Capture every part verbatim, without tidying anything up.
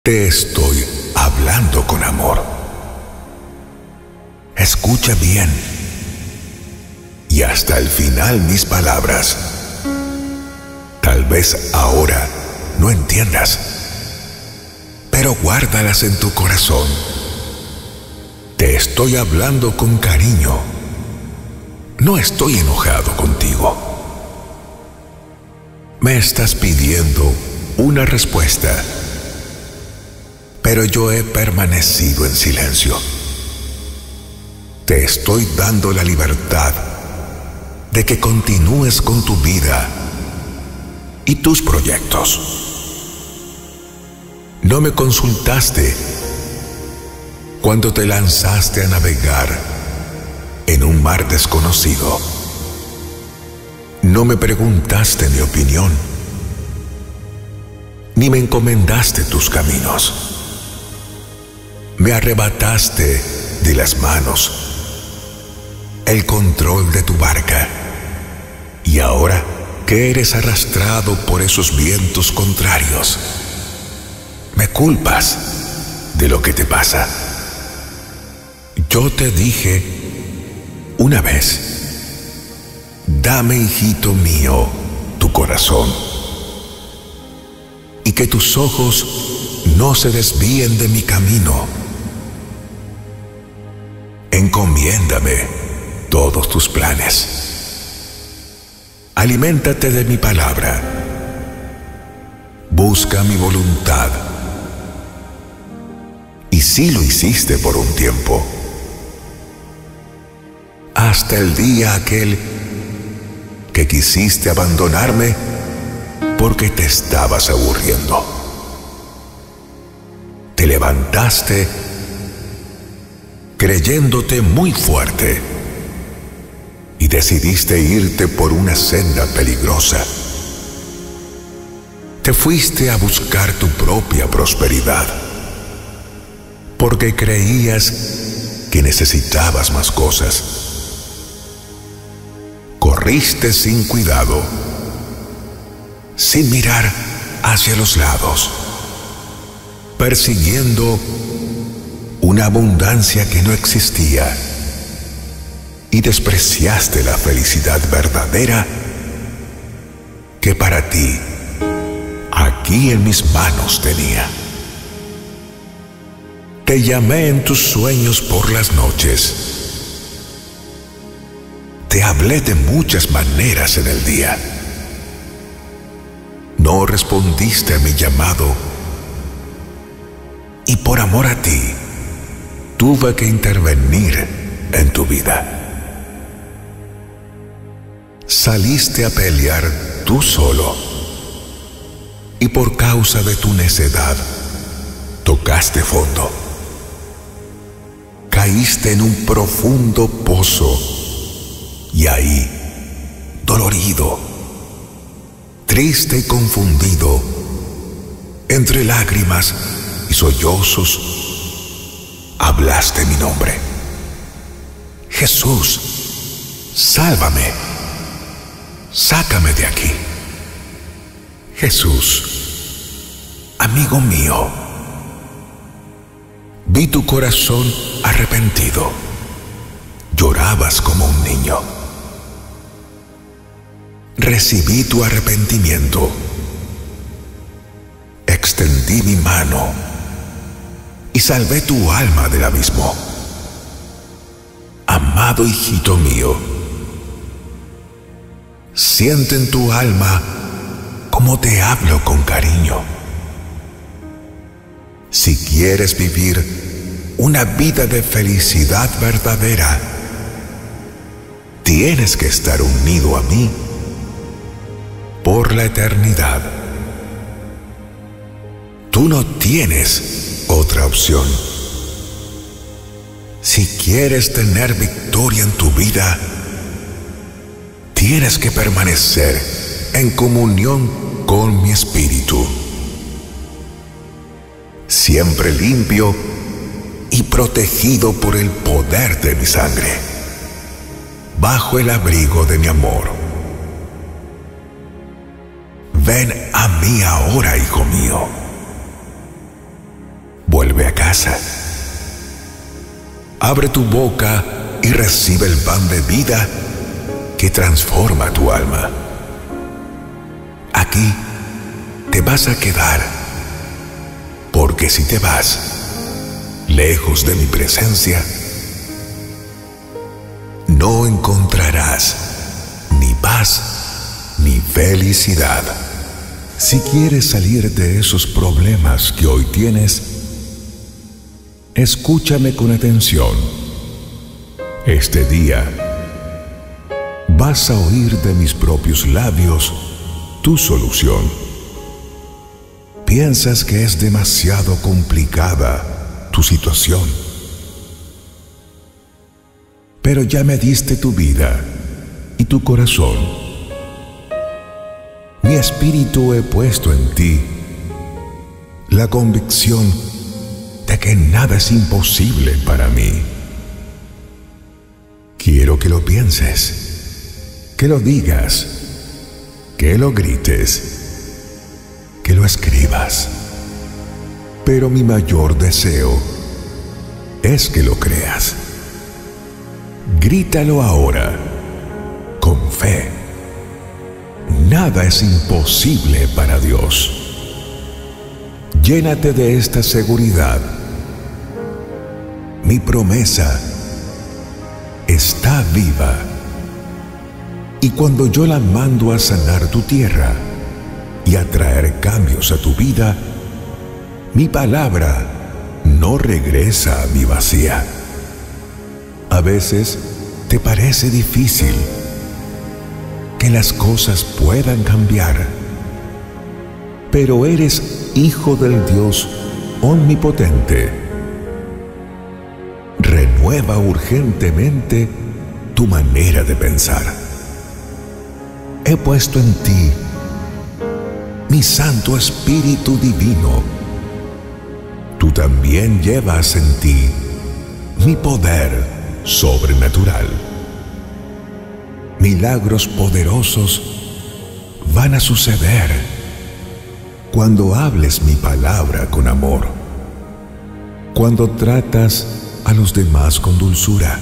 Te estoy hablando con amor. Escucha bien y hasta el final mis palabras. Tal vez ahora no entiendas, pero guárdalas en tu corazón. Te estoy hablando con cariño. No estoy enojado contigo. Me estás pidiendo una respuesta, pero yo he permanecido en silencio. Te estoy dando la libertad de que continúes con tu vida y tus proyectos. No me consultaste cuando te lanzaste a navegar en un mar desconocido. No me preguntaste mi opinión, ni me encomendaste tus caminos. Me arrebataste de las manos el control de tu barca, y ahora que eres arrastrado por esos vientos contrarios, me culpas de lo que te pasa. Yo te dije una vez: dame, hijito mío, tu corazón, y que tus ojos no se desvíen de mi camino. Encomiéndame todos tus planes. Aliméntate de mi palabra. Busca mi voluntad. Y sí lo hiciste por un tiempo, hasta el día aquel que quisiste abandonarme porque te estabas aburriendo. Te levantaste creyéndote muy fuerte y decidiste irte por una senda peligrosa. Te fuiste a buscar tu propia prosperidad porque creías que necesitabas más cosas. Corriste sin cuidado, sin mirar hacia los lados, persiguiendo una abundancia que no existía, y despreciaste la felicidad verdadera que para ti aquí en mis manos tenía. Te llamé en tus sueños por las noches. Te hablé de muchas maneras en el día. No respondiste a mi llamado, y por amor a ti tuve que intervenir en tu vida. Saliste a pelear tú solo, y por causa de tu necedad tocaste fondo. Caíste en un profundo pozo, y ahí, dolorido, triste y confundido, entre lágrimas y sollozos, hablaste mi nombre. Jesús, sálvame, sácame de aquí. Jesús, amigo mío, vi tu corazón arrepentido. Llorabas como un niño. Recibí tu arrepentimiento. Extendí mi mano y salvé tu alma del abismo. Amado hijito mío, siente en tu alma cómo te hablo con cariño. Si quieres vivir una vida de felicidad verdadera, tienes que estar unido a mí por la eternidad. Tú no tienes otra opción. Si quieres tener victoria en tu vida, tienes que permanecer en comunión con mi espíritu, siempre limpio y protegido por el poder de mi sangre, bajo el abrigo de mi amor. Ven a mí ahora, hijo mío. buena casa. Abre tu boca y recibe el pan de vida que transforma tu alma. Aquí te vas a quedar, porque si te vas lejos de mi presencia, no encontrarás ni paz ni felicidad. Si quieres salir de esos problemas que hoy tienes, escúchame con atención. Este día vas a oír de mis propios labios tu solución. Piensas que es demasiado complicada tu situación, pero ya me diste tu vida y tu corazón. Mi espíritu he puesto en ti la convicción de que nada es imposible para mí. Quiero que lo pienses, que lo digas, que lo grites, que lo escribas. Pero mi mayor deseo es que lo creas. Grítalo ahora, con fe. Nada es imposible para Dios. Llénate de esta seguridad. Mi promesa está viva. Y cuando yo la mando a sanar tu tierra y a traer cambios a tu vida, mi palabra no regresa a mi vacía. A veces te parece difícil que las cosas puedan cambiar, pero eres hijo del Dios omnipotente. Renueva urgentemente tu manera de pensar. He puesto en ti mi Santo Espíritu Divino. Tú también llevas en ti mi poder sobrenatural. Milagros poderosos van a suceder cuando hables mi palabra con amor, cuando tratas a los demás con dulzura,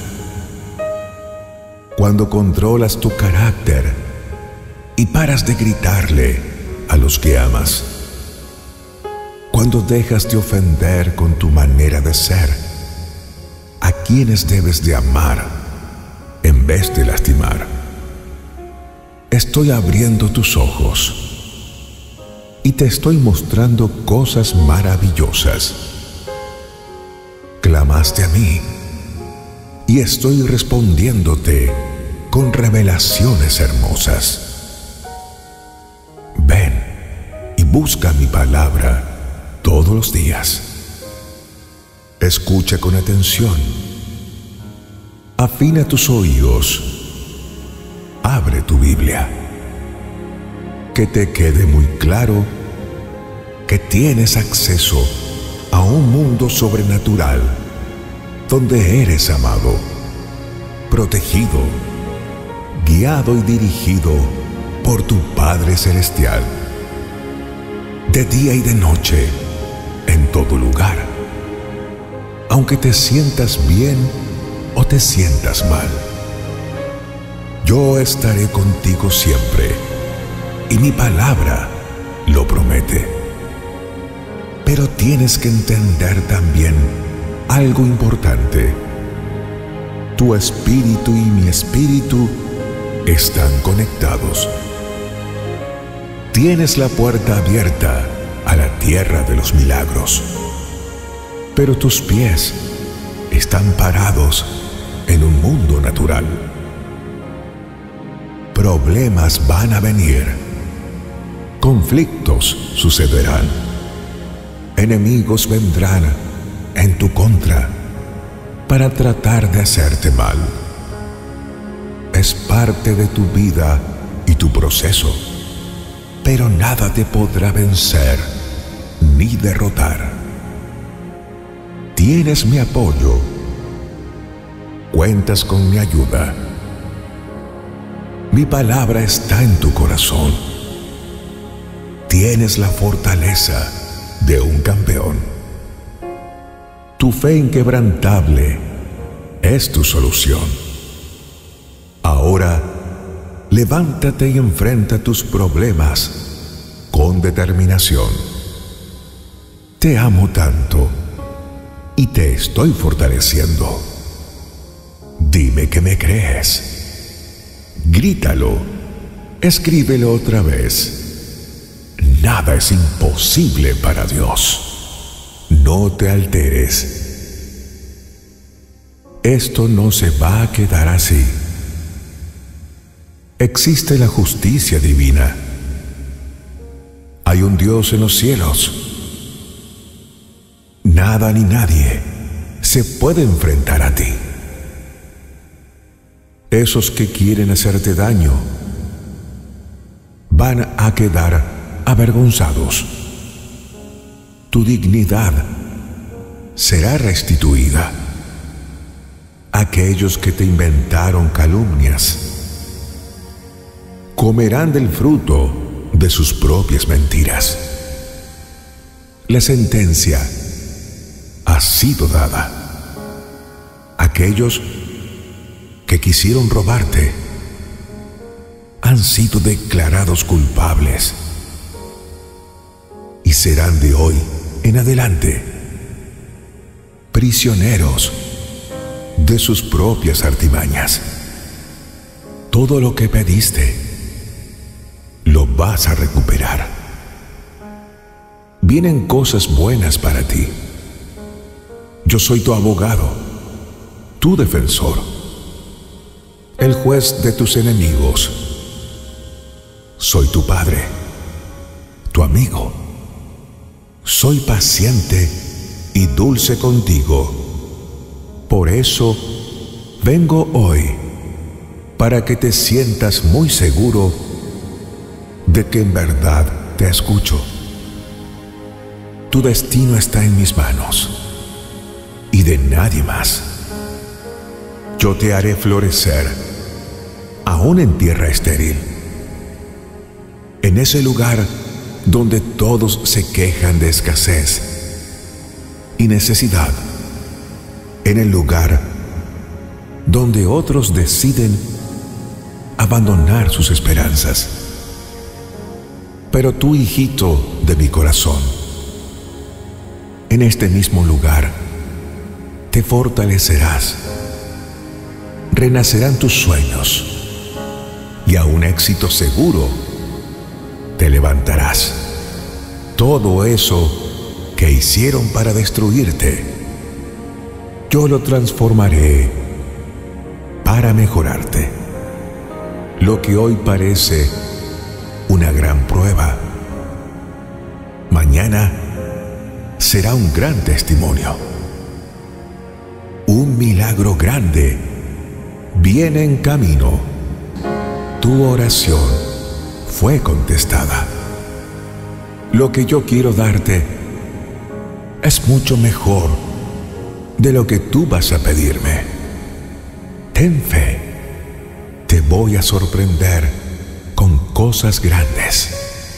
cuando controlas tu carácter y paras de gritarle a los que amas, cuando dejas de ofender con tu manera de ser a quienes debes de amar en vez de lastimar. Estoy abriendo tus ojos y te estoy mostrando cosas maravillosas. Clamaste a mí y estoy respondiéndote con revelaciones hermosas. Ven y busca mi palabra todos los días. Escucha con atención. Afina tus oídos. Abre tu Biblia. Que te quede muy claro que tienes acceso a un mundo sobrenatural donde eres amado, protegido, guiado y dirigido por tu Padre Celestial, de día y de noche, en todo lugar. Aunque te sientas bien o te sientas mal, yo estaré contigo siempre, y mi palabra lo promete. Pero tienes que entender también algo importante. Tu espíritu y mi espíritu están conectados. Tienes la puerta abierta a la tierra de los milagros, pero tus pies están parados en un mundo natural. Problemas van a venir, conflictos sucederán, enemigos vendrán en tu contra para tratar de hacerte mal. Es parte de tu vida y tu proceso, pero nada te podrá vencer ni derrotar. Tienes mi apoyo, cuentas con mi ayuda. Mi palabra está en tu corazón. Tienes la fortaleza de un campeón. Tu fe inquebrantable es tu solución. Ahora, levántate y enfrenta tus problemas con determinación. Te amo tanto y te estoy fortaleciendo. Dime que me crees. Grítalo. Escríbelo otra vez. Nada es imposible para Dios. No te alteres. Esto no se va a quedar así. Existe la justicia divina. Hay un Dios en los cielos. Nada ni nadie se puede enfrentar a ti. Esos que quieren hacerte daño van a quedar avergonzados. Tu dignidad será restituida. Aquellos que te inventaron calumnias comerán del fruto de sus propias mentiras. La sentencia ha sido dada. Aquellos que quisieron robarte han sido declarados culpables y serán de hoy en adelante prisioneros de sus propias artimañas. Todo lo que pediste lo vas a recuperar. Vienen cosas buenas para ti. Yo soy tu abogado, tu defensor, el juez de tus enemigos. Soy tu padre, tu amigo. Soy paciente y dulce contigo. Por eso vengo hoy, para que te sientas muy seguro de que en verdad te escucho. Tu destino está en mis manos y de nadie más. Yo te haré florecer, aún en tierra estéril, en ese lugar donde todos se quejan de escasez y necesidad, en el lugar donde otros deciden abandonar sus esperanzas. Pero tú, hijito de mi corazón, en este mismo lugar te fortalecerás, renacerán tus sueños y a un éxito seguro te levantarás. Todo eso que hicieron para destruirte, yo lo transformaré para mejorarte. Lo que hoy parece una gran prueba, mañana será un gran testimonio. Un milagro grande viene en camino. Tu oración fue contestada. Lo que yo quiero darte es mucho mejor de lo que tú vas a pedirme. Ten fe. Te voy a sorprender con cosas grandes.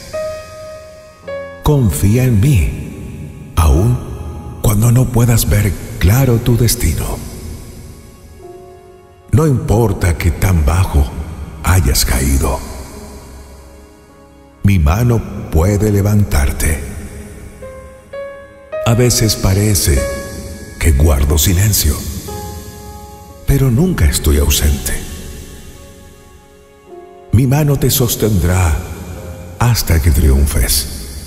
Confía en mí, aun cuando no puedas ver claro tu destino. No importa que tan bajo hayas caído. Mi mano puede levantarte. A veces parece que guardo silencio, pero nunca estoy ausente. Mi mano te sostendrá hasta que triunfes.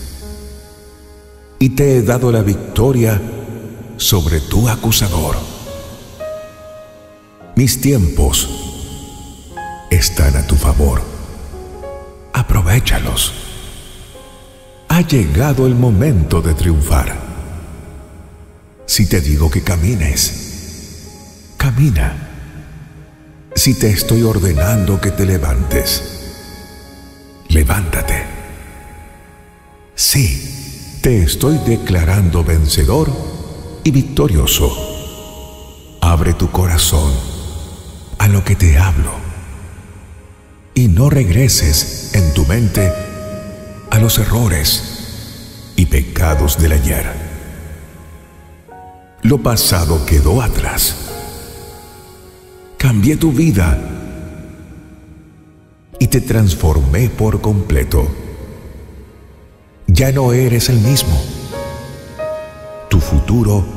Y te he dado la victoria sobre tu acusador. Mis tiempos están a tu favor. Aprovéchalos. Ha llegado el momento de triunfar. Si te digo que camines, camina. Si te estoy ordenando que te levantes, levántate. Sí, te estoy declarando vencedor y victorioso. Abre tu corazón a lo que te hablo y no regreses en tu mente a los errores y pecados del ayer. Lo pasado quedó atrás. Cambié tu vida y te transformé por completo. Ya no eres el mismo. Tu futuro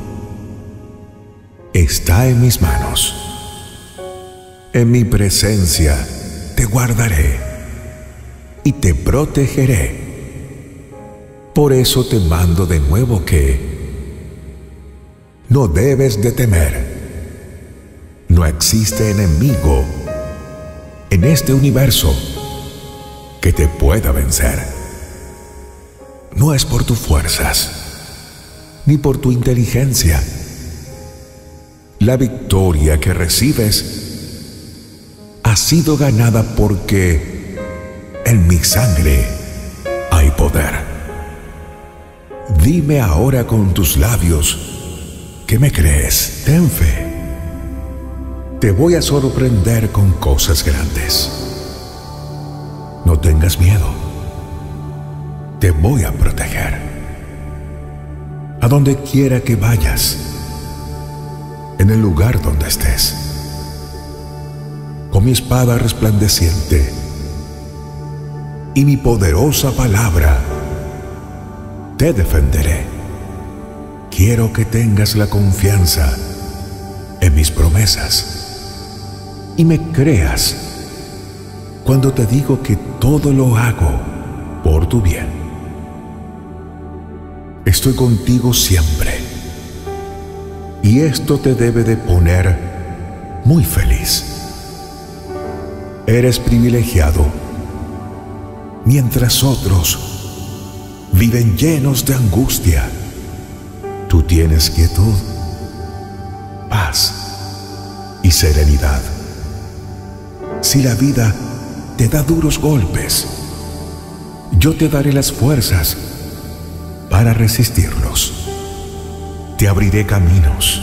está en mis manos. En mi presencia te guardaré y te protegeré. Por eso te mando de nuevo que no debes de temer. No existe enemigo en este universo que te pueda vencer. No es por tus fuerzas ni por tu inteligencia. La victoria que recibes ha sido ganada porque en mi sangre hay poder. Dime ahora con tus labios que me crees. Ten fe. Te voy a sorprender con cosas grandes. No tengas miedo. Te voy a proteger. A donde quiera que vayas, en el lugar donde estés, con mi espada resplandeciente y mi poderosa palabra, te defenderé. Quiero que tengas la confianza en mis promesas y me creas cuando te digo que todo lo hago por tu bien. Estoy contigo siempre y esto te debe de poner muy feliz. Eres privilegiado mientras otros viven llenos de angustia. Tú tienes quietud, paz y serenidad. Si la vida te da duros golpes, yo te daré las fuerzas para resistirlos. Te abriré caminos,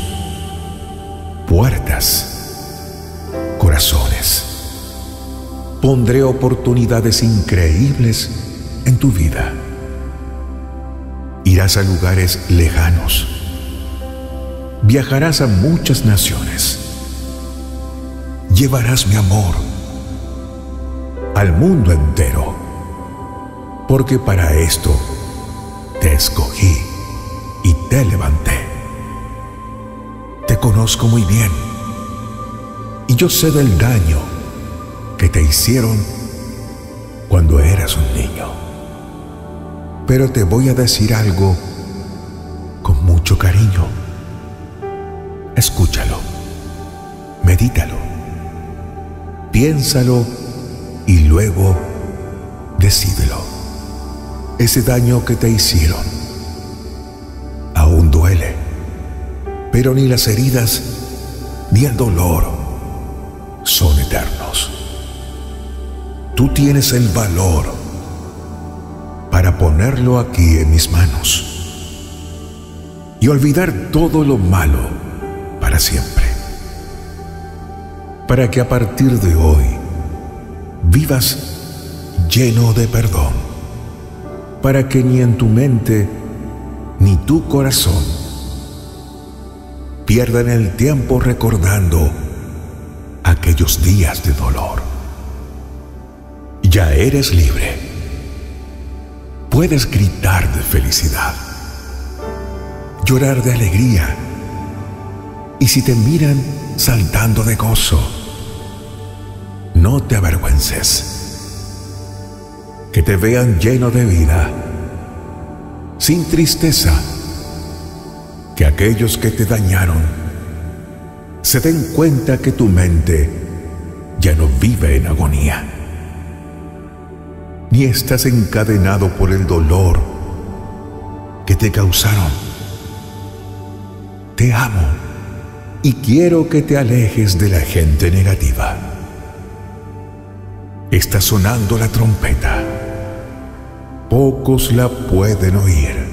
puertas, corazones. Pondré oportunidades increíbles en tu vida. Irás a lugares lejanos. Viajarás a muchas naciones. Llevarás mi amor al mundo entero, porque para esto te escogí y te levanté. Te conozco muy bien y yo sé del daño que te hicieron cuando eras un niño. Pero te voy a decir algo con mucho cariño. Escúchalo, medítalo, piénsalo y luego decídelo. Ese daño que te hicieron aún duele, pero ni las heridas ni el dolor son eternos. Tú tienes el valor para ponerlo aquí en mis manos y olvidar todo lo malo para siempre, para que a partir de hoy vivas lleno de perdón, para que ni en tu mente ni tu corazón pierdan el tiempo recordando aquellos días de dolor. Ya eres libre. Puedes gritar de felicidad, llorar de alegría, y si te miran saltando de gozo, no te avergüences. Que te vean lleno de vida, sin tristeza. Que aquellos que te dañaron se den cuenta que tu mente ya no vive en agonía, ni estás encadenado por el dolor que te causaron. Te amo y quiero que te alejes de la gente negativa. Está sonando la trompeta. Pocos la pueden oír.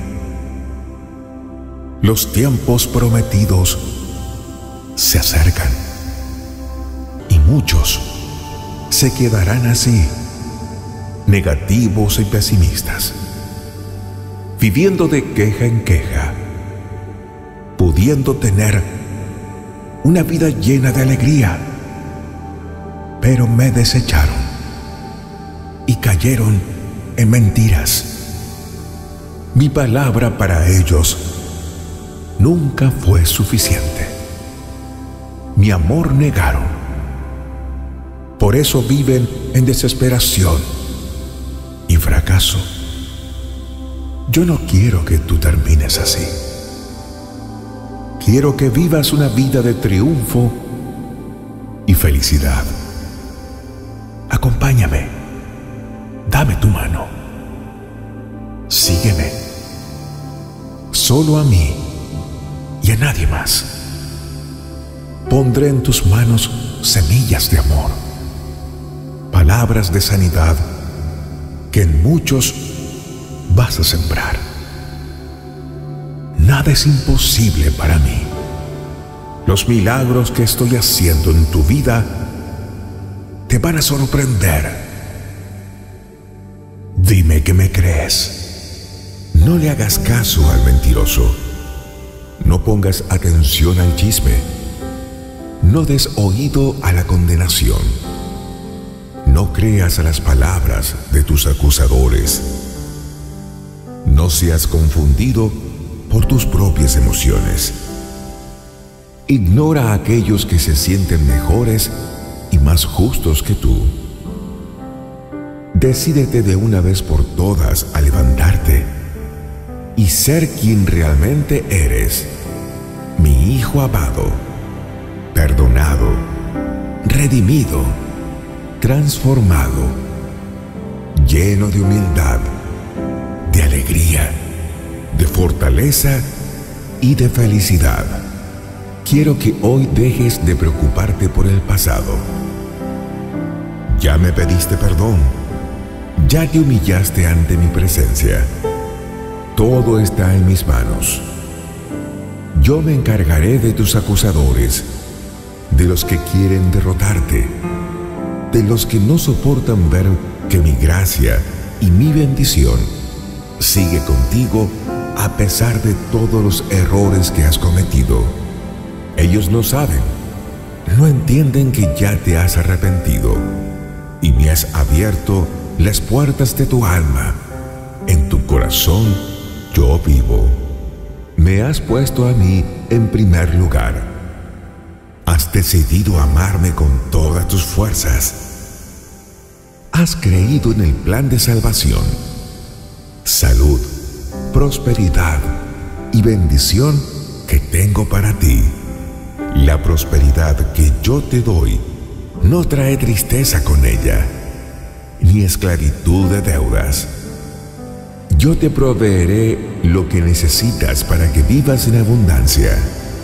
Los tiempos prometidos se acercan y muchos se quedarán así, negativos y pesimistas, viviendo de queja en queja, pudiendo pudiendo tener una vida llena de alegría, pero me desecharon y cayeron en mentiras. Mi palabra para ellos nunca fue suficiente. Mi amor negaron. Por eso viven en desesperación y fracaso. Yo no quiero que tú termines así. Quiero que vivas una vida de triunfo y felicidad. Acompáñame. Dame tu mano. Sígueme. Solo a mí y a nadie más. Pondré en tus manos semillas de amor, palabras de sanidad que en muchos vas a sembrar. Nada es imposible para mí. Los milagros que estoy haciendo en tu vida te van a sorprender. Dime que me crees. No le hagas caso al mentiroso. No pongas atención al chisme. No des oído a la condenación. No creas a las palabras de tus acusadores. No seas confundido por tus propias emociones. Ignora a aquellos que se sienten mejores y más justos que tú. Decídete de una vez por todas a levantarte y ser quien realmente eres, mi hijo amado, perdonado, redimido, transformado, lleno de humildad, de alegría, de fortaleza y de felicidad. Quiero que hoy dejes de preocuparte por el pasado. Ya me pediste perdón. Ya te humillaste ante mi presencia. Todo está en mis manos. Yo me encargaré de tus acusadores, de los que quieren derrotarte, de los que no soportan ver que mi gracia y mi bendición sigue contigo a pesar de todos los errores que has cometido. Ellos no saben, no entienden que ya te has arrepentido y me has abierto las puertas de tu alma. En tu corazón yo vivo. Me has puesto a mí en primer lugar. Has decidido amarme con todas tus fuerzas. Has creído en el plan de salvación, salud, prosperidad y bendición que tengo para ti. La prosperidad que yo te doy no trae tristeza con ella, ni esclavitud de deudas. Yo te proveeré lo que necesitas para que vivas en abundancia,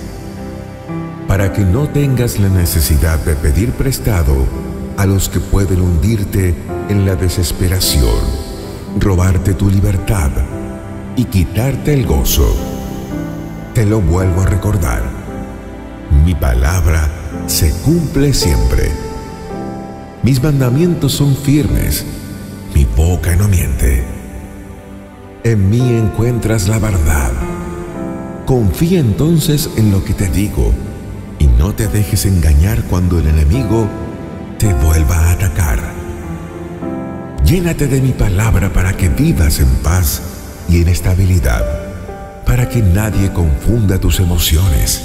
para que no tengas la necesidad de pedir prestado a los que pueden hundirte en la desesperación, robarte tu libertad y quitarte el gozo. Te lo vuelvo a recordar. Mi palabra se cumple siempre. Mis mandamientos son firmes. Mi boca no miente. En mí encuentras la verdad. Confía entonces en lo que te digo y no te dejes engañar cuando el enemigo te vuelva a atacar. Llénate de mi palabra para que vivas en paz y en estabilidad, para que nadie confunda tus emociones.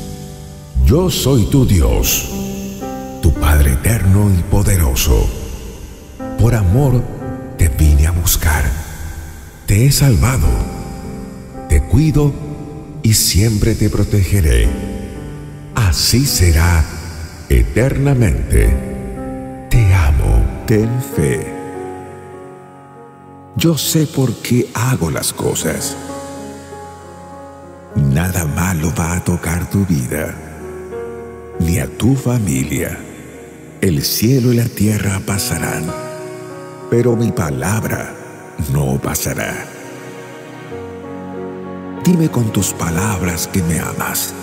Yo soy tu Dios, tu Padre eterno y poderoso. Por amor te vine a buscar. Te he salvado, te cuido y siempre te protegeré. Así será eternamente. Te amo, ten fe. Yo sé por qué hago las cosas. Nada malo va a tocar tu vida, ni a tu familia. El cielo y la tierra pasarán, pero mi palabra no pasará. Dime con tus palabras que me amas.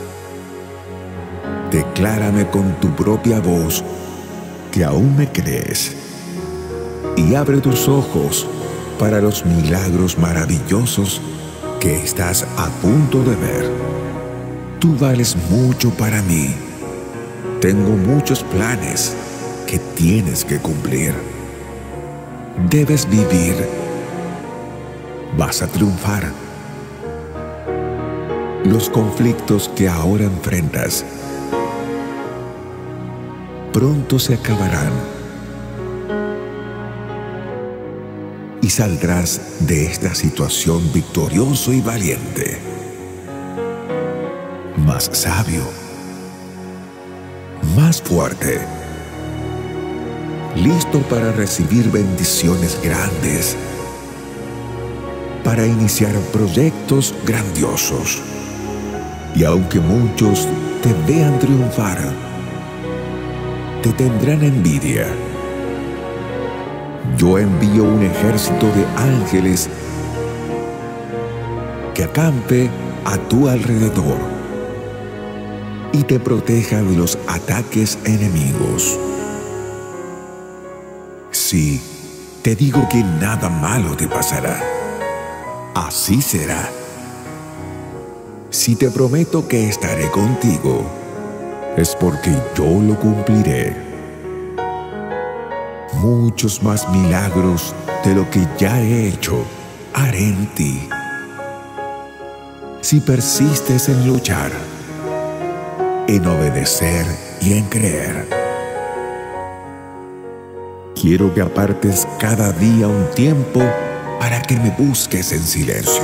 Declárame con tu propia voz que aún me crees. Y abre tus ojos para los milagros maravillosos que estás a punto de ver. Tú vales mucho para mí. Tengo muchos planes que tienes que cumplir. Debes vivir. Vas a triunfar. Los conflictos que ahora enfrentas pronto se acabarán y saldrás de esta situación victorioso y valiente, más sabio, más fuerte, listo para recibir bendiciones grandes, para iniciar proyectos grandiosos. Y aunque muchos te vean triunfar, te tendrán envidia. Yo envío un ejército de ángeles que acampe a tu alrededor y te proteja de los ataques enemigos. Sí, te digo que nada malo te pasará. Así será. Si te prometo que estaré contigo, es porque yo lo cumpliré. Muchos más milagros de lo que ya he hecho haré en ti. Si persistes en luchar, en obedecer y en creer. Quiero que apartes cada día un tiempo para que me busques en silencio.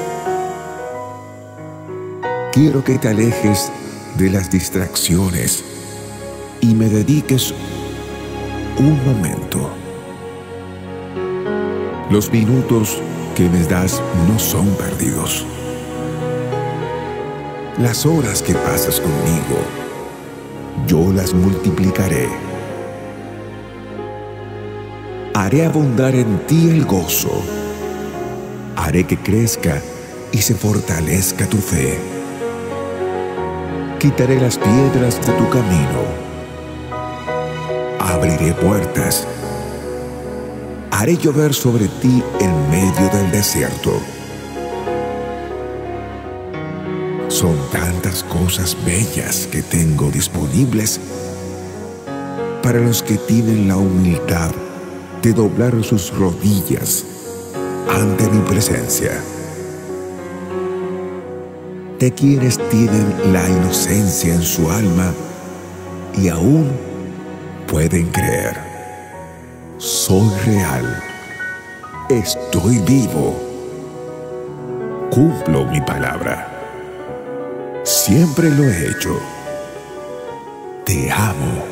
Quiero que te alejes de las distracciones y me dediques un momento. Los minutos que me das no son perdidos. Las horas que pasas conmigo, yo las multiplicaré. Haré abundar en ti el gozo. Haré que crezca y se fortalezca tu fe. Quitaré las piedras de tu camino. Abriré puertas. Haré llover sobre ti en medio del desierto. Son tantas cosas bellas que tengo disponibles para los que tienen la humildad de doblar sus rodillas ante mi presencia. De quienes tienen la inocencia en su alma y aún pueden creer. Soy real. Estoy vivo. Cumplo mi palabra. Siempre lo he hecho. Te amo.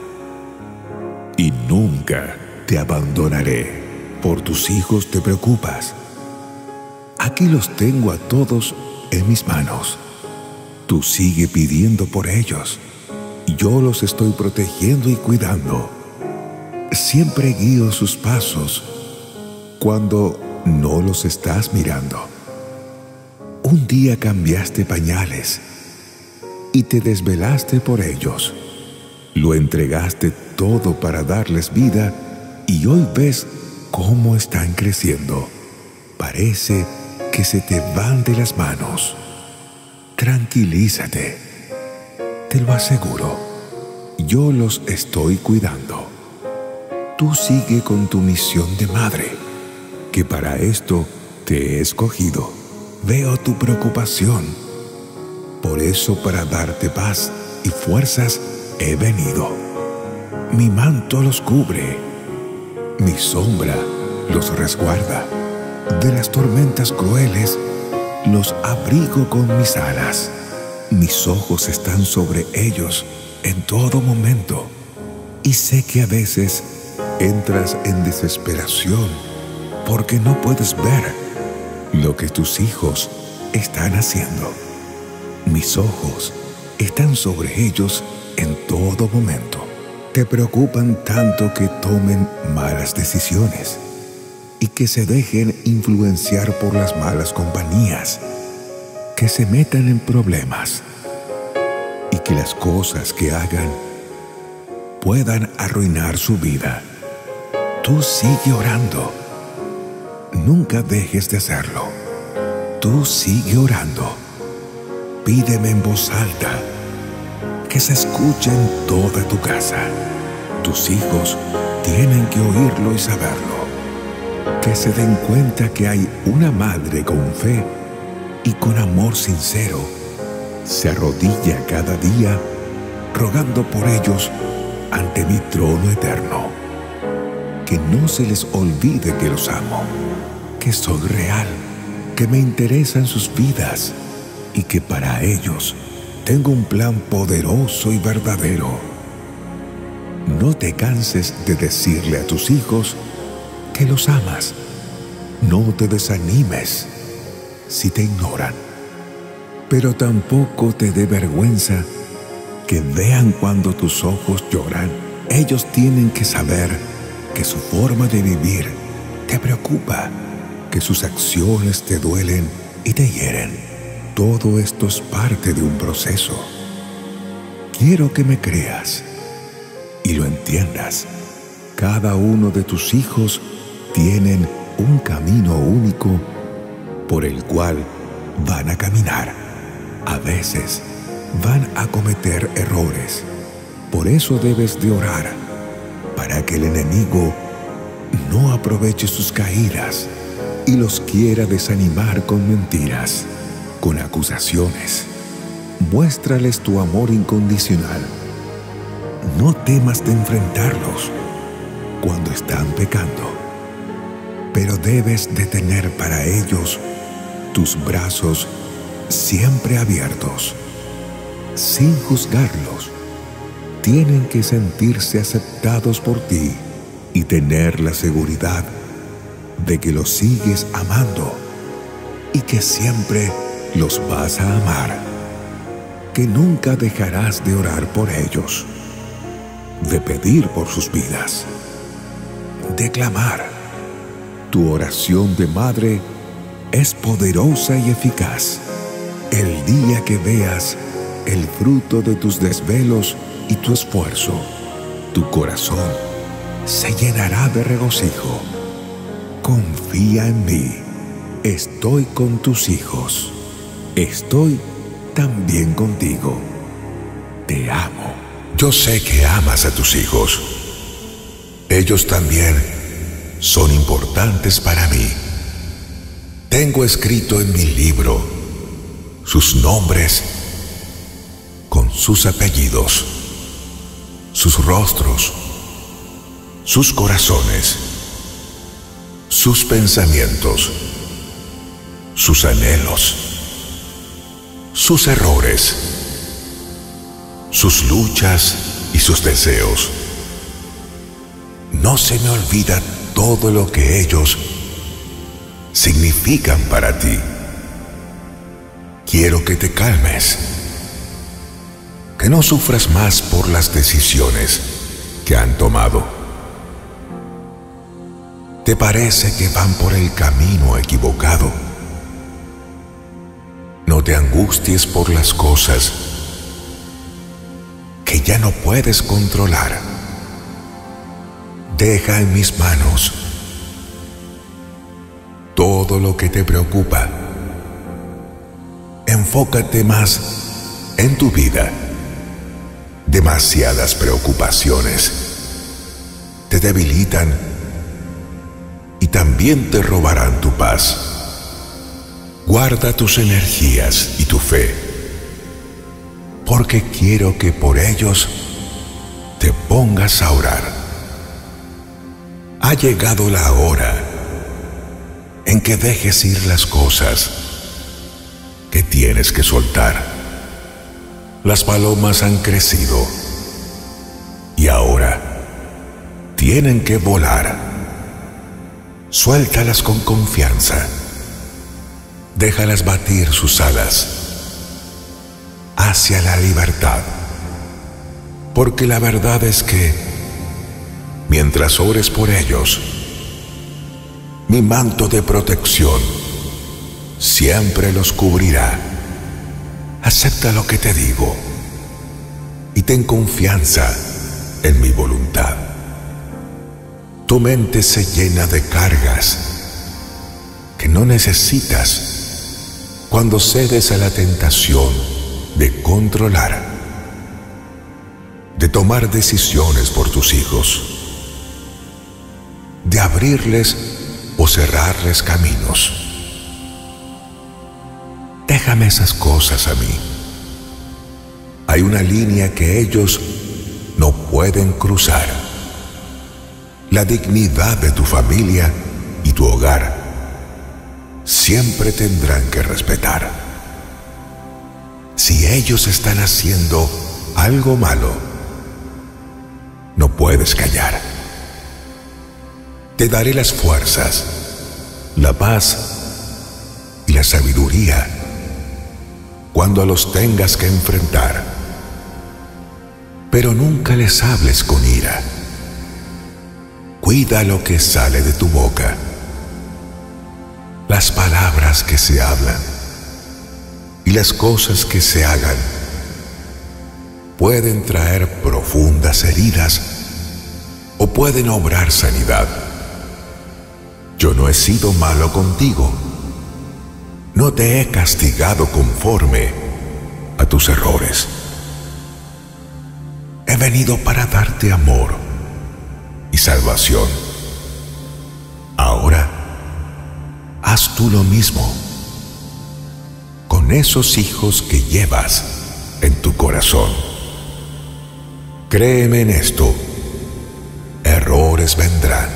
Y nunca te abandonaré. Por tus hijos te preocupas. Aquí los tengo a todos en mis manos. Tú sigue pidiendo por ellos. Yo los estoy protegiendo y cuidando. Siempre guío sus pasos cuando no los estás mirando. Un día cambiaste pañales y te desvelaste por ellos. Lo entregaste todo para darles vida y hoy ves cómo están creciendo. Parece que se te van de las manos. Tranquilízate. Te lo aseguro. Yo los estoy cuidando. Tú sigue con tu misión de madre, que para esto te he escogido. Veo tu preocupación. Por eso, para darte paz y fuerzas, he venido. Mi manto los cubre. Mi sombra los resguarda. De las tormentas crueles los abrigo con mis alas. Mis ojos están sobre ellos en todo momento. Y sé que a veces entras en desesperación porque no puedes ver lo que tus hijos están haciendo. Mis ojos están sobre ellos en todo momento. Te preocupan tanto que tomen malas decisiones y que se dejen influenciar por las malas compañías, que se metan en problemas y que las cosas que hagan puedan arruinar su vida. Tú sigue orando. Nunca dejes de hacerlo. Tú sigue orando. Pídeme en voz alta, que se escuche en toda tu casa. Tus hijos tienen que oírlo y saberlo. Que se den cuenta que hay una madre con fe y con amor sincero. Se arrodilla cada día rogando por ellos ante mi trono eterno. Que no se les olvide que los amo, que soy real, que me interesan sus vidas y que para ellos tengo un plan poderoso y verdadero. No te canses de decirle a tus hijos que los amas. No te desanimes si te ignoran, pero tampoco te dé vergüenza que vean cuando tus ojos lloran. Ellos tienen que saber que su forma de vivir te preocupa, que sus acciones te duelen y te hieren. Todo esto es parte de un proceso. Quiero que me creas y lo entiendas. Cada uno de tus hijos tienen un camino único por el cual van a caminar. A veces van a cometer errores. Por eso debes de orar, para que el enemigo no aproveche sus caídas y los quiera desanimar con mentiras, con acusaciones. Muéstrales tu amor incondicional. No temas de enfrentarlos cuando están pecando, pero debes de tener para ellos tus brazos siempre abiertos, sin juzgarlos. Tienen que sentirse aceptados por ti y tener la seguridad de que los sigues amando y que siempre los vas a amar, que nunca dejarás de orar por ellos, de pedir por sus vidas, de clamar. Tu oración de madre es poderosa y eficaz. El día que veas el fruto de tus desvelos y tu esfuerzo, tu corazón se llenará de regocijo. Confía en mí. Estoy con tus hijos. Estoy también contigo. Te amo. Yo sé que amas a tus hijos. Ellos también son importantes para mí. Tengo escrito en mi libro sus nombres con sus apellidos, sus rostros, sus corazones, sus pensamientos, sus anhelos, sus errores, sus luchas y sus deseos. No se me olvida todo lo que ellos significan para ti. Quiero que te calmes, que no sufras más por las decisiones que han tomado. ¿Te parece que van por el camino equivocado? No te angusties por las cosas que ya no puedes controlar. Deja en mis manos todo lo que te preocupa. Enfócate más en tu vida. Demasiadas preocupaciones te debilitan y también te robarán tu paz. Guarda tus energías y tu fe, porque quiero que por ellos te pongas a orar. Ha llegado la hora en que dejes ir las cosas que tienes que soltar. Las palomas han crecido y ahora tienen que volar. Suéltalas con confianza. Déjalas batir sus alas hacia la libertad. Porque la verdad es que mientras ores por ellos, mi manto de protección siempre los cubrirá. Acepta lo que te digo y ten confianza en mi voluntad. Tu mente se llena de cargas que no necesitas cuando cedes a la tentación de controlar, de tomar decisiones por tus hijos, de abrirles o cerrarles caminos. Déjame esas cosas a mí. Hay una línea que ellos no pueden cruzar. La dignidad de tu familia y tu hogar siempre tendrán que respetar. Si ellos están haciendo algo malo, no puedes callar. Te daré las fuerzas, la paz y la sabiduría cuando los tengas que enfrentar. Pero nunca les hables con ira. Cuida lo que sale de tu boca. Las palabras que se hablan y las cosas que se hagan pueden traer profundas heridas o pueden obrar sanidad. Yo no he sido malo contigo. No te he castigado conforme a tus errores. He venido para darte amor y salvación. Ahora, haz tú lo mismo con esos hijos que llevas en tu corazón. Créeme en esto, errores vendrán,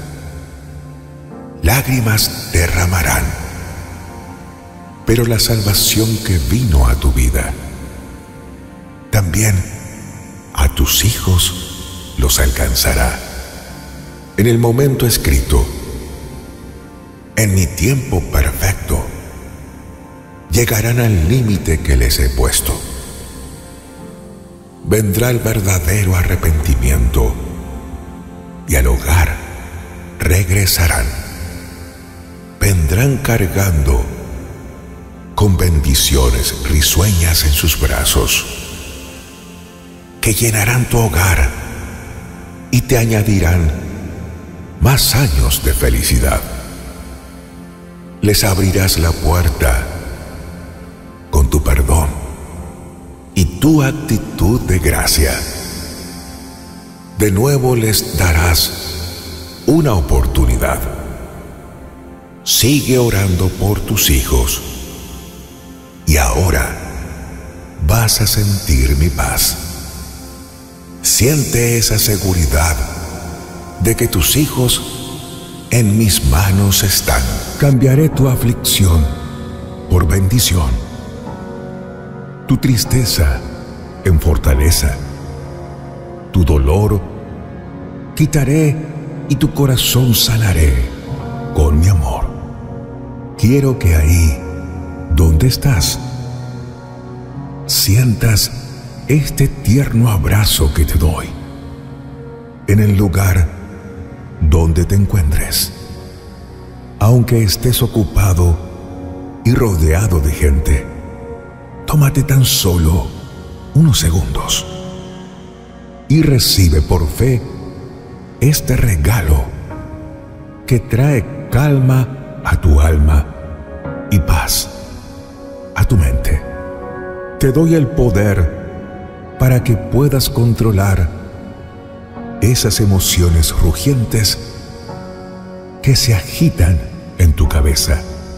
lágrimas derramarán, pero la salvación que vino a tu vida, también a tus hijos los alcanzará. En el momento escrito, en mi tiempo perfecto, llegarán al límite que les he puesto. Vendrá el verdadero arrepentimiento y al hogar regresarán. Vendrán cargando con bendiciones risueñas en sus brazos, que llenarán tu hogar y te añadirán más años de felicidad. Les abrirás la puerta con tu perdón y tu actitud de gracia. De nuevo les darás una oportunidad. Sigue orando por tus hijos y ahora vas a sentir mi paz. Siente esa seguridad de que tus hijos en mis manos están. Cambiaré tu aflicción por bendición, tu tristeza en fortaleza, tu dolor quitaré y tu corazón sanaré con mi amor. Quiero que ahí donde estás sientas este tierno abrazo que te doy en el lugar donde te encuentres. Aunque estés ocupado y rodeado de gente, tómate tan solo unos segundos y recibe por fe este regalo que trae calma a tu alma y paz a tu mente. Te doy el poder para que puedas controlar esas emociones rugientes que se agitan en tu cabeza.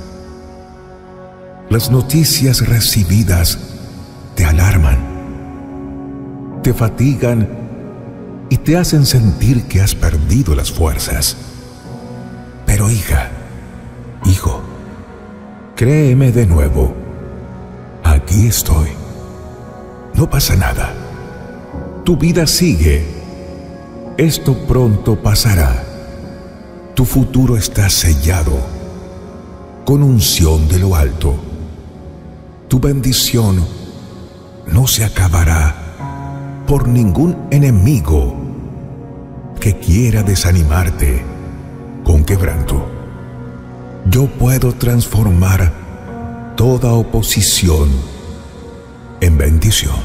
Las noticias recibidas te alarman, te fatigan y te hacen sentir que has perdido las fuerzas. Pero hija, hijo, créeme de nuevo, aquí estoy. No pasa nada. Tu vida sigue. Esto pronto pasará. Tu futuro está sellado con unción de lo alto. Tu bendición no se acabará por ningún enemigo que quiera desanimarte con quebranto. Yo puedo transformar toda oposición en bendición,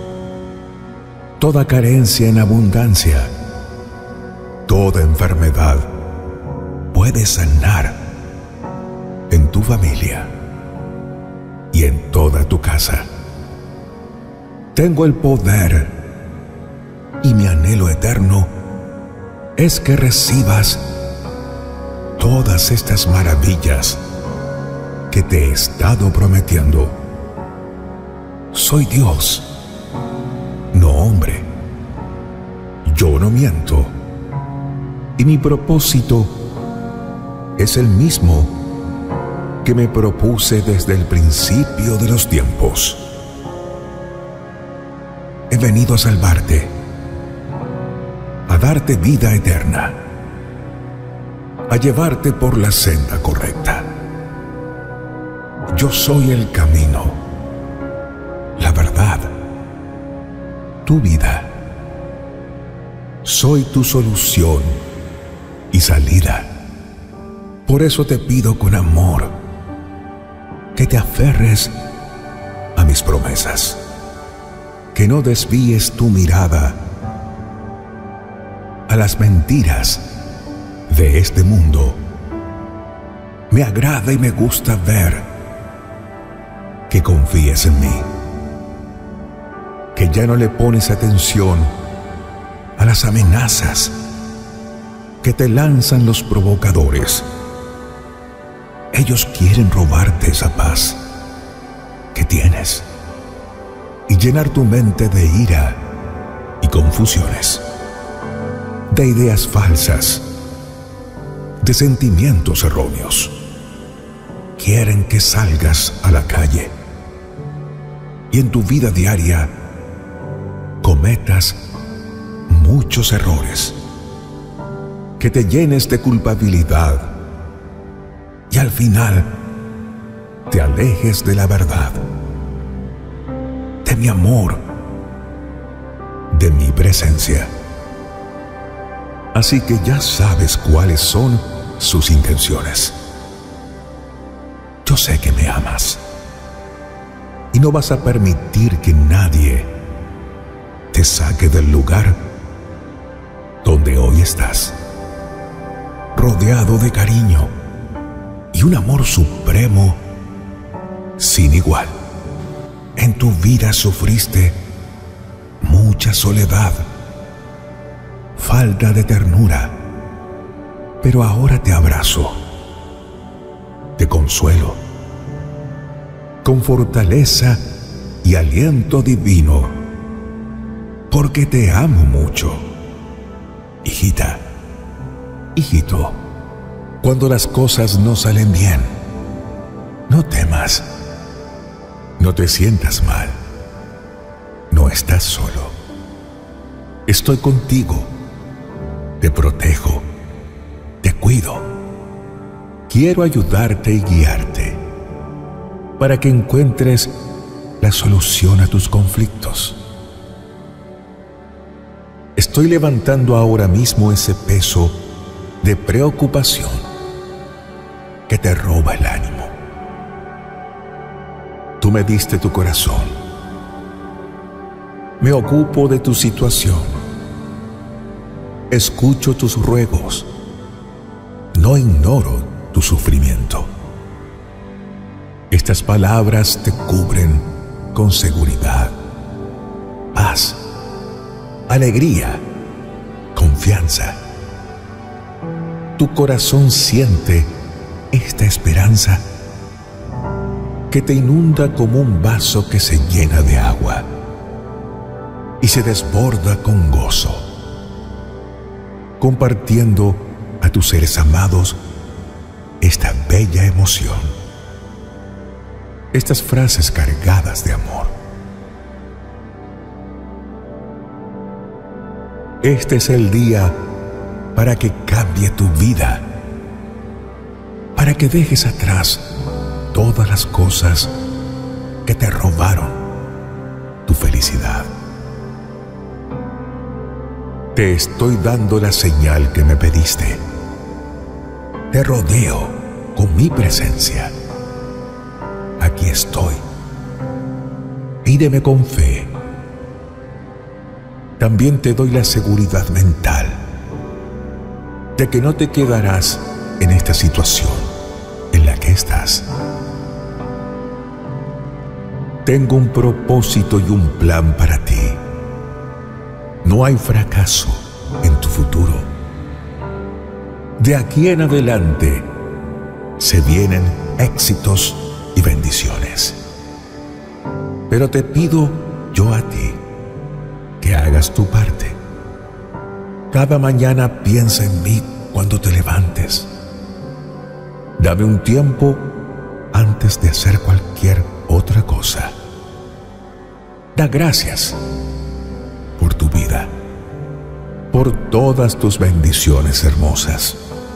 toda carencia en abundancia, toda enfermedad puede sanar en tu familia y en toda tu casa. tengo el poder y mi anhelo eterno es que recibas todas estas maravillas que te he estado prometiendo. Soy Dios, no hombre. Yo no miento. Y mi propósito es el mismo que me propuse desde el principio de los tiempos. He venido a salvarte, a darte vida eterna, a llevarte por la senda correcta. Yo soy el camino, la verdad, tu vida. Soy tu solución y salida. Por eso te pido con amor que te aferres a mis promesas, que no desvíes tu mirada a las mentiras de este mundo. Me agrada y me gusta ver que confíes en mí, que ya no le pones atención a las amenazas que te lanzan los provocadores. Ellos quieren robarte esa paz que tienes y llenar tu mente de ira y confusiones, de ideas falsas, de sentimientos erróneos. Quieren que salgas a la calle y en tu vida diaria cometas muchos errores, que te llenes de culpabilidad y al final te alejes de la verdad, de mi amor, de mi presencia. Así que ya sabes cuáles son sus intenciones. Yo sé que me amas y no vas a permitir que nadie te saque del lugar donde hoy estás, rodeado de cariño y un amor supremo sin igual. En tu vida sufriste mucha soledad, falta de ternura, pero ahora te abrazo, te consuelo, con fortaleza y aliento divino, porque te amo mucho. Hijita, hijito, cuando las cosas no salen bien, no temas, no te sientas mal, no estás solo. Estoy contigo, te protejo, te cuido. Quiero ayudarte y guiarte para que encuentres la solución a tus conflictos. Estoy levantando ahora mismo ese peso de preocupación que te roba el ánimo. Tú me diste tu corazón. Me ocupo de tu situación. Escucho tus ruegos. No ignoro tu sufrimiento. Estas palabras te cubren con seguridad, paz, alegría, confianza. Tu corazón siente esta esperanza que te inunda como un vaso que se llena de agua y se desborda con gozo, compartiendo a tus seres amados esta bella emoción, estas frases cargadas de amor. Este es el día para que cambie tu vida, para que dejes atrás todas las cosas que te robaron tu felicidad. Te estoy dando la señal que me pediste. Te rodeo con mi presencia. Aquí estoy. Pídeme con fe. También te doy la seguridad mental de que no te quedarás en esta situación en la que estás. tengo un propósito y un plan para ti. No hay fracaso en tu futuro. De aquí en adelante se vienen éxitos y bendiciones. Pero te pido yo a ti que hagas tu parte. Cada mañana piensa en mí cuando te levantes. Dame un tiempo antes de hacer cualquier otra cosa. Da gracias por tu vida, por todas tus bendiciones hermosas.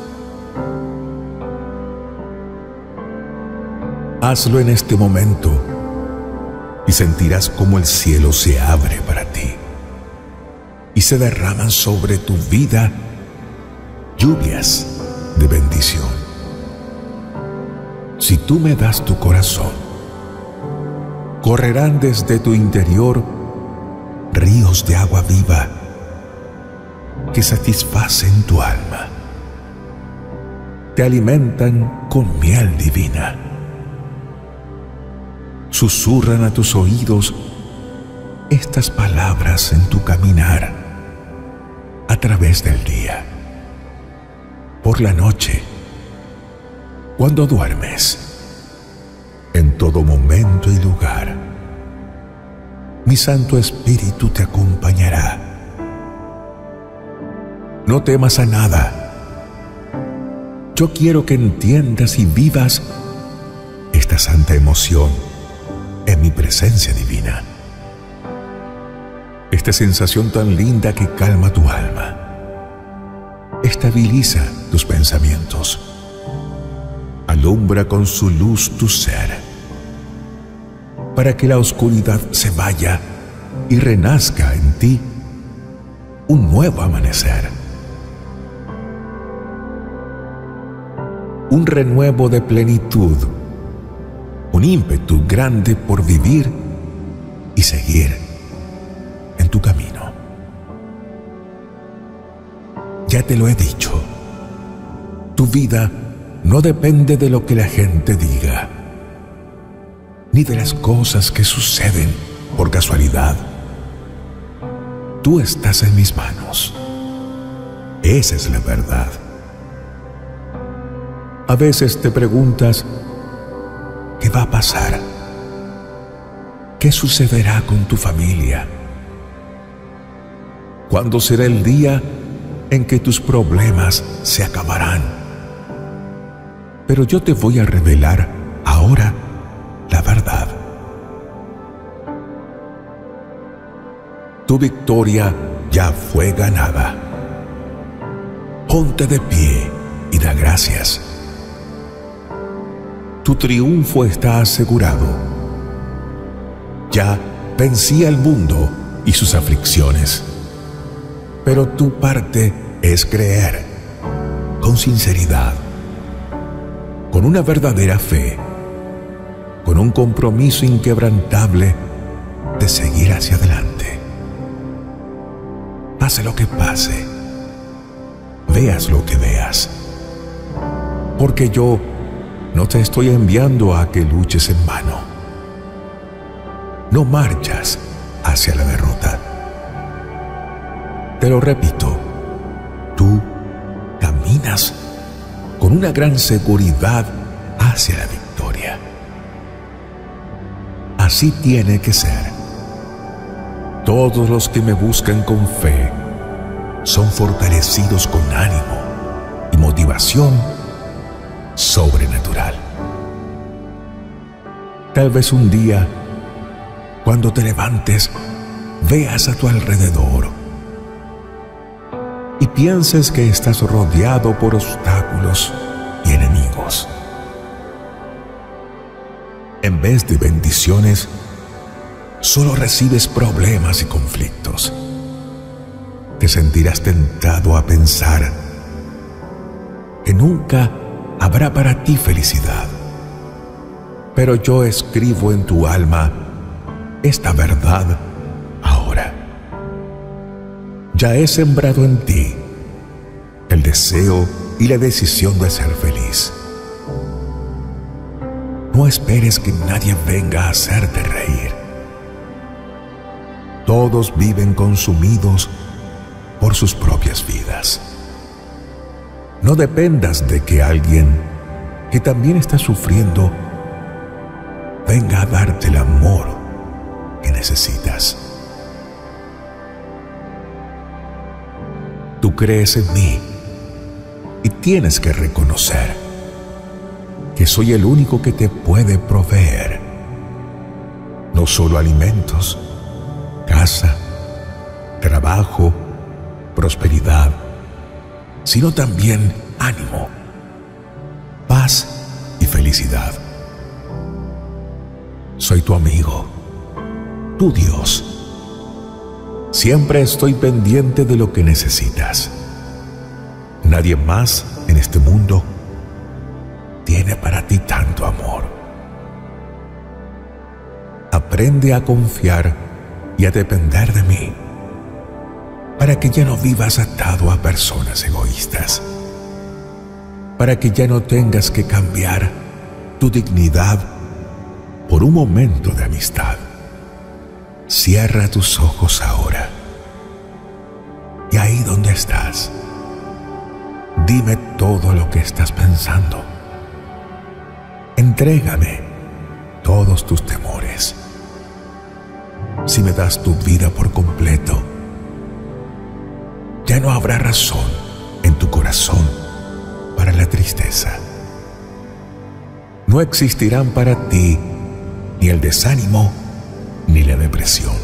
Hazlo en este momento y sentirás como el cielo se abre para ti y se derraman sobre tu vida lluvias de bendición. Si tú me das tu corazón, correrán desde tu interior ríos de agua viva que satisfacen tu alma. Te alimentan con miel divina. Susurran a tus oídos estas palabras en tu caminar a través del día. Por la noche, cuando duermes, en todo momento y lugar, mi Santo Espíritu te acompañará. No temas a nada. Yo quiero que entiendas y vivas esta santa emoción en mi presencia divina. Esta sensación tan linda que calma tu alma, estabiliza tus pensamientos, alumbra con su luz tu ser, para que la oscuridad se vaya y renazca en ti un nuevo amanecer. Un renuevo de plenitud, un ímpetu grande por vivir y seguir en tu camino. Ya te lo he dicho, tu vida no depende de lo que la gente diga, ni de las cosas que suceden por casualidad. Tú estás en mis manos. Esa es la verdad. A veces te preguntas, ¿qué va a pasar? ¿Qué sucederá con tu familia? ¿Cuándo será el día en que tus problemas se acabarán? Pero yo te voy a revelar ahora la verdad. Tu victoria ya fue ganada. Ponte de pie y da gracias. Tu triunfo está asegurado. Ya vencí al mundo y sus aflicciones. Pero tu parte es creer con sinceridad, con una verdadera fe, con un compromiso inquebrantable de seguir hacia adelante. Pase lo que pase, veas lo que veas, porque yo no te estoy enviando a que luches en vano. No marchas hacia la derrota. Te lo repito, tú caminas con una gran seguridad hacia la victoria. Así tiene que ser. Todos los que me buscan con fe son fortalecidos con ánimo y motivación sobrenatural. Tal vez un día, cuando te levantes, veas a tu alrededor y pienses que estás rodeado por obstáculos y enemigos. En vez de bendiciones, solo recibes problemas y conflictos. Te sentirás tentado a pensar que nunca habrá para ti felicidad. Pero yo escribo en tu alma esta verdad ahora. Ya he sembrado en ti el deseo y la decisión de ser feliz. No esperes que nadie venga a hacerte reír. Todos viven consumidos por sus propias vidas. No dependas de que alguien que también está sufriendo venga a darte el amor que necesitas. Tú crees en mí y tienes que reconocer que soy el único que te puede proveer no solo alimentos, casa, trabajo, prosperidad, sino también ánimo, paz y felicidad. Soy tu amigo, tu Dios. Siempre estoy pendiente de lo que necesitas. Nadie más en este mundo tiene para ti tanto amor. Aprende a confiar y a depender de mí, para que ya no vivas atado a personas egoístas, para que ya no tengas que cambiar tu dignidad por un momento de amistad. Cierra tus ojos ahora y ahí donde estás, dime todo lo que estás pensando. Entrégame todos tus temores. Si me das tu vida por completo, ya no habrá razón en tu corazón para la tristeza. No existirán para ti ni el desánimo ni la depresión.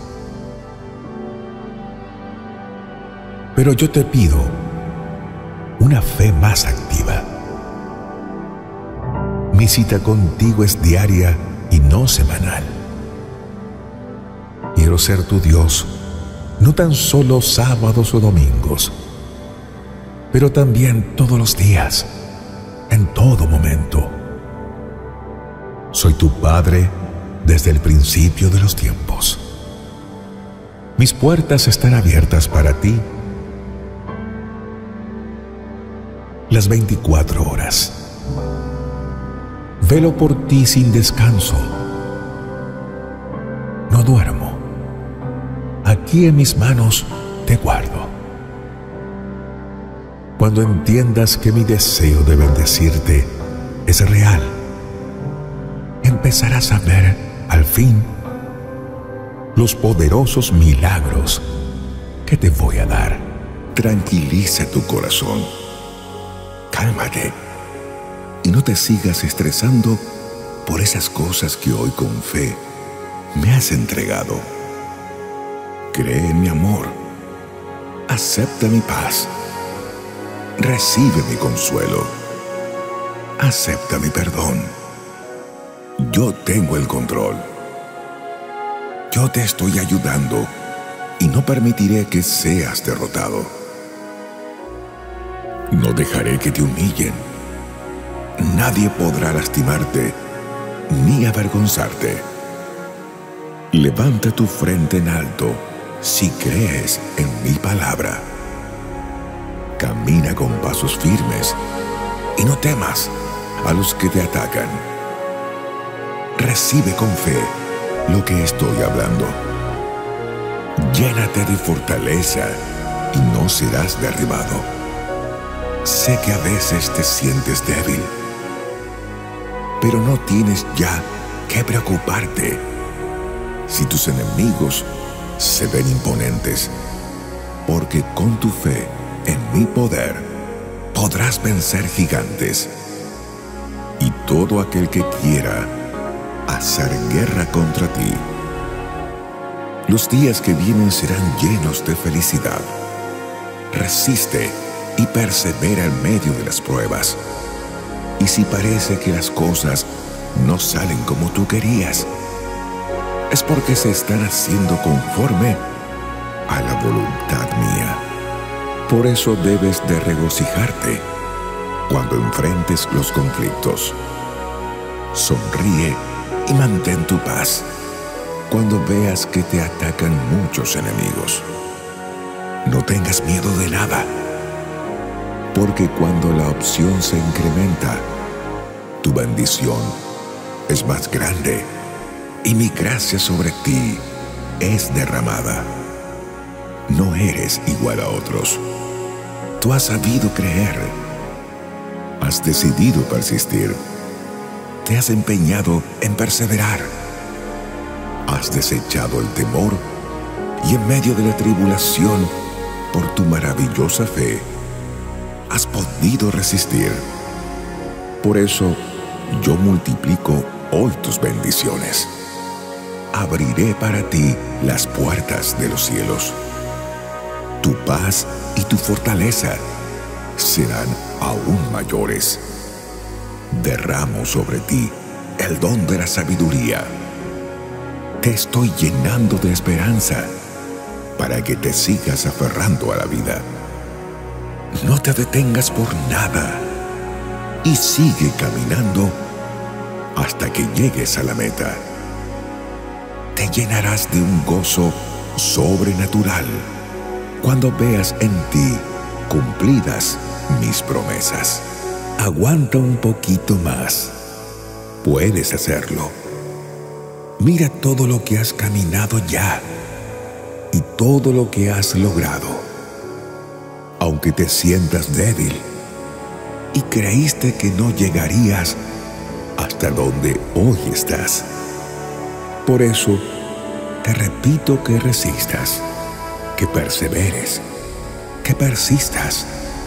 Pero yo te pido una fe más activa. Mi cita contigo es diaria y no semanal. Quiero ser tu Dios, no tan solo sábados o domingos, pero también todos los días, en todo momento. Soy tu Padre desde el principio de los tiempos. Mis puertas están abiertas para ti las veinticuatro horas. Velo por ti sin descanso. No duermo. Aquí en mis manos te guardo. Cuando entiendas que mi deseo de bendecirte es real, empezarás a ver, al fin, los poderosos milagros que te voy a dar. Tranquiliza tu corazón. Cálmate y no te sigas estresando por esas cosas que hoy con fe me has entregado. Cree en mi amor. Acepta mi paz. Recibe mi consuelo. Acepta mi perdón. Yo tengo el control. Yo te estoy ayudando y no permitiré que seas derrotado. No dejaré que te humillen. Nadie podrá lastimarte ni avergonzarte. Levanta tu frente en alto si crees en mi palabra. Camina con pasos firmes y no temas a los que te atacan. Recibe con fe lo que estoy hablando. Llénate de fortaleza y no serás derribado. Sé que a veces te sientes débil, pero no tienes ya que preocuparte si tus enemigos se ven imponentes, porque con tu fe en mi poder podrás vencer gigantes y todo aquel que quiera hacer guerra contra ti. Los días que vienen serán llenos de felicidad. Resiste y persevera en medio de las pruebas. Y si parece que las cosas no salen como tú querías, es porque se están haciendo conforme a la voluntad mía. Por eso debes de regocijarte cuando enfrentes los conflictos. Sonríe y mantén tu paz cuando veas que te atacan muchos enemigos. No tengas miedo de nada, porque cuando la opción se incrementa, tu bendición es más grande y mi gracia sobre ti es derramada. No eres igual a otros. Tú has sabido creer. Has decidido persistir. Te has empeñado en perseverar. Has desechado el temor y en medio de la tribulación, por tu maravillosa fe, has podido resistir. Por eso, yo multiplico hoy tus bendiciones. Abriré para ti las puertas de los cielos. Tu paz y tu fortaleza serán aún mayores. Derramo sobre ti el don de la sabiduría. Te estoy llenando de esperanza para que te sigas aferrando a la vida. No te detengas por nada y sigue caminando hasta que llegues a la meta. Te llenarás de un gozo sobrenatural cuando veas en ti cumplidas mis promesas. Aguanta un poquito más. Puedes hacerlo. Mira todo lo que has caminado ya y todo lo que has logrado. Aunque te sientas débil y creíste que no llegarías hasta donde hoy estás. Por eso, te repito que resistas, que perseveres, que persistas.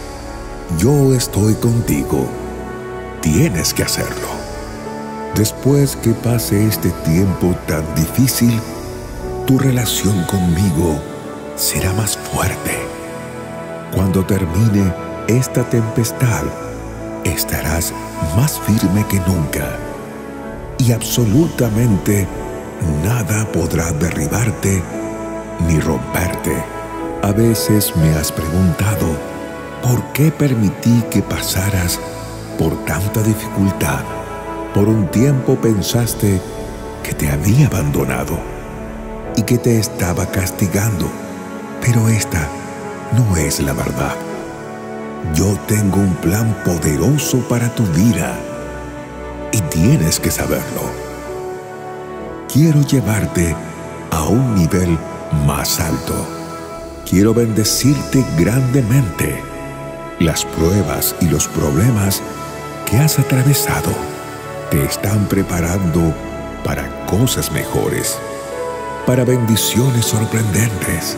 Yo estoy contigo. Tienes que hacerlo. Después que pase este tiempo tan difícil, tu relación conmigo será más fuerte. Cuando termine esta tempestad, estarás más firme que nunca y absolutamente nada podrá derribarte ni romperte. A veces me has preguntado por qué permití que pasaras por tanta dificultad. Por un tiempo pensaste que te había abandonado y que te estaba castigando, pero esta no es la verdad. Yo tengo un plan poderoso para tu vida y tienes que saberlo. Quiero llevarte a un nivel más alto. Quiero bendecirte grandemente. Las pruebas y los problemas que has atravesado te están preparando para cosas mejores, para bendiciones sorprendentes.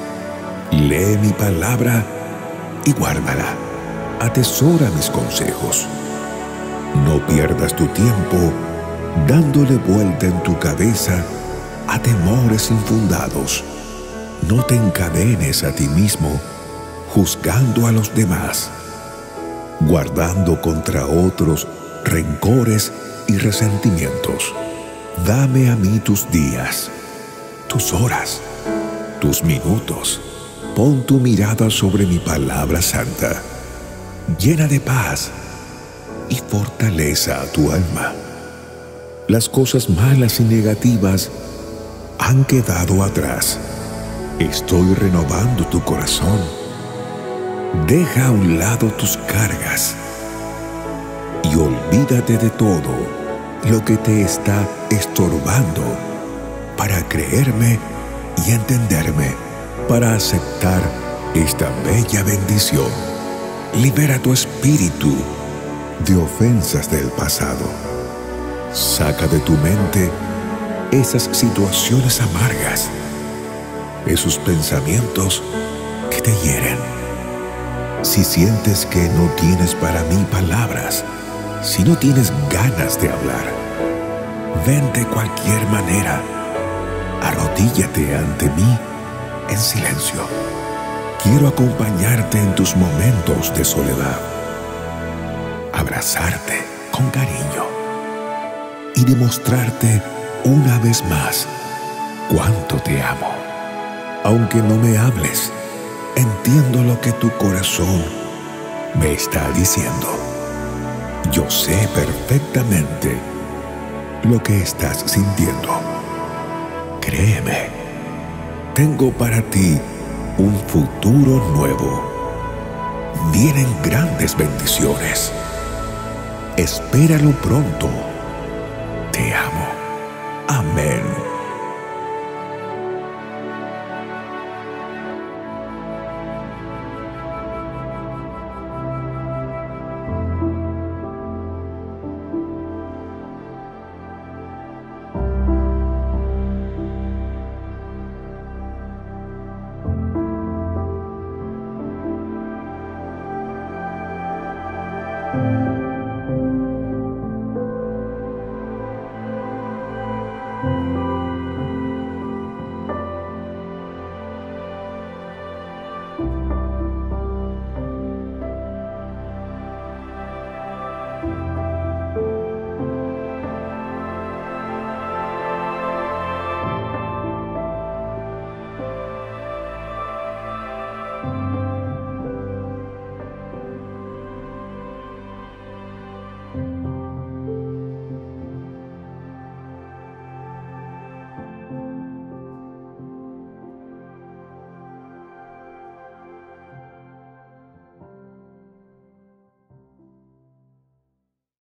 Lee mi palabra y guárdala. Atesora mis consejos. No pierdas tu tiempo dándole vuelta en tu cabeza a temores infundados. No te encadenes a ti mismo juzgando a los demás, guardando contra otros rencores y resentimientos. Dame a mí tus días, tus horas, tus minutos. Pon tu mirada sobre mi palabra santa, llena de paz y fortaleza a tu alma. Las cosas malas y negativas han quedado atrás. Estoy renovando tu corazón. Deja a un lado tus cargas y olvídate de todo lo que te está estorbando para creerme y entenderme, para aceptar esta bella bendición. Libera tu espíritu de ofensas del pasado. Saca de tu mente esas situaciones amargas, esos pensamientos que te hieren. Si sientes que no tienes para mí palabras, si no tienes ganas de hablar, ven de cualquier manera, arrodíllate ante mí en silencio. Quiero acompañarte en tus momentos de soledad, abrazarte con cariño y demostrarte una vez más cuánto te amo. Aunque no me hables, entiendo lo que tu corazón me está diciendo. Yo sé perfectamente lo que estás sintiendo. Créeme, tengo para ti un futuro nuevo. Vienen grandes bendiciones. Espéralo pronto. Te Amén.